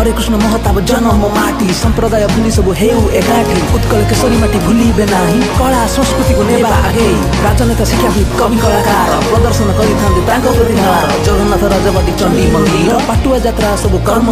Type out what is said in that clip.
हरे कृष्ण महताब जन्म माटी संप्रदाय भूली सब हेउ एकाठी उत्कल केसरी माटी भूलिबे नाही कला संस्कृति को नेबा आगे राजनेता शिक्षाविद कवि कलाकार प्रदर्शन गरिथान्ते ताको प्रतिभा जगन्नाथ राजबाटी चण्डी मन्दिर पाटुआ जात्रा सब कर्म